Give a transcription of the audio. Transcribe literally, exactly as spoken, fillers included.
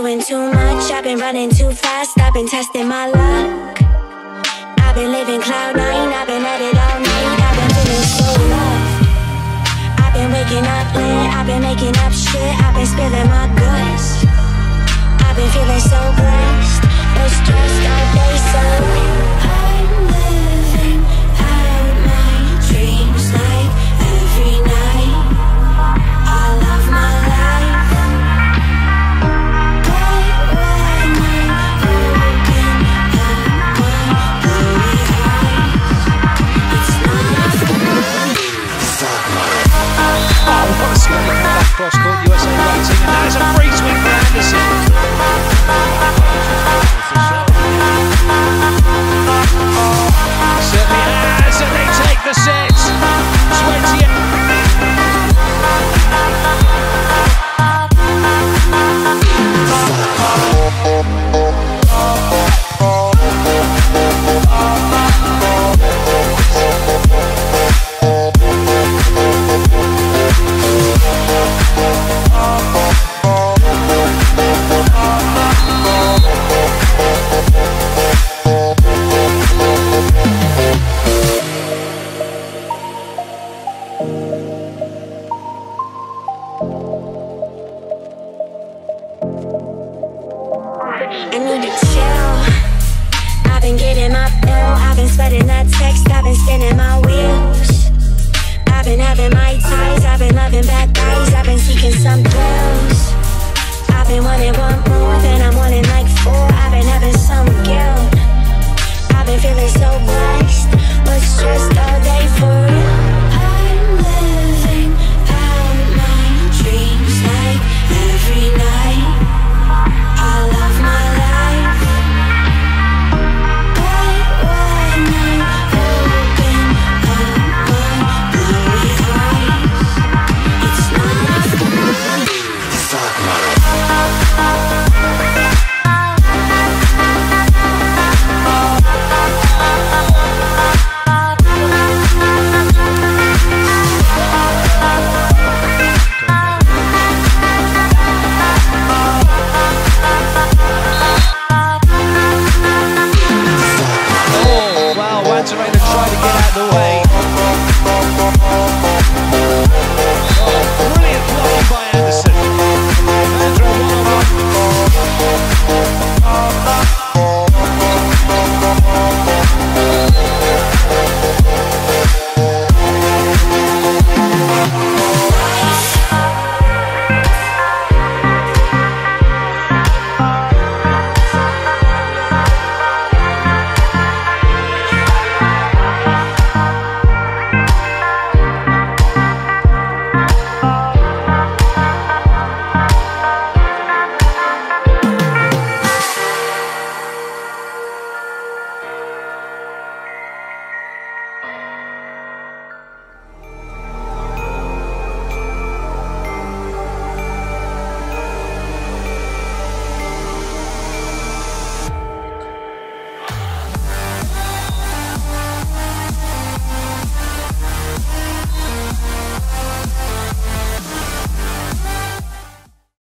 doing too much, I've been running too fast, I've been testing my luck. I've been living cloud nine, I've been at it all night, I've been feeling so loved. I've been waking up late, I've been making up shit, I've been spilling my guts. I've been feeling so blessed, no stressed all day, so I'm living out my dreams like every night. I love my life. Cross court, U S A waiting, and that is a free swing for Anderson. Certainly has, and they take the set. twenty. I need to chill. I've been getting my bill, I've been sweating that text, I've been spinning my wheels. I've been having my ties, I've been loving bad guys, I've been seeking some thrills. I've been wanting one more,